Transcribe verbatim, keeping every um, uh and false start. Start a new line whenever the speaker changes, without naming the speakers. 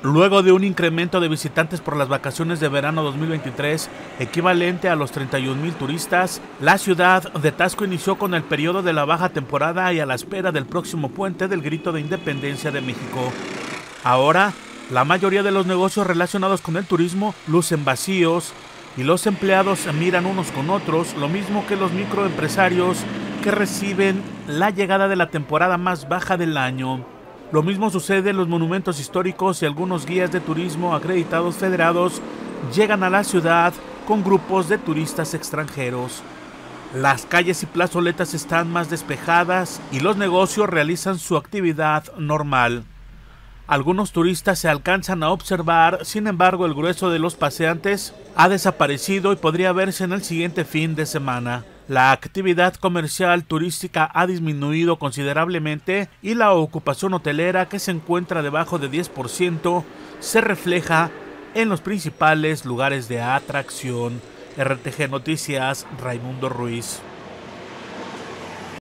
Luego de un incremento de visitantes por las vacaciones de verano dos mil veintitrés, equivalente a los treinta y un mil turistas, la ciudad de Taxco inició con el periodo de la baja temporada y a la espera del próximo puente del Grito de Independencia de México. Ahora, la mayoría de los negocios relacionados con el turismo lucen vacíos y los empleados miran unos con otros, lo mismo que los microempresarios que reciben la llegada de la temporada más baja del año. Lo mismo sucede en los monumentos históricos y algunos guías de turismo acreditados federados llegan a la ciudad con grupos de turistas extranjeros. Las calles y plazoletas están más despejadas y los negocios realizan su actividad normal. Algunos turistas se alcanzan a observar, sin embargo el grueso de los paseantes ha desaparecido y podría verse en el siguiente fin de semana. La actividad comercial turística ha disminuido considerablemente y la ocupación hotelera, que se encuentra debajo de diez por ciento, se refleja en los principales lugares de atracción. R T G Noticias, Raimundo Ruiz.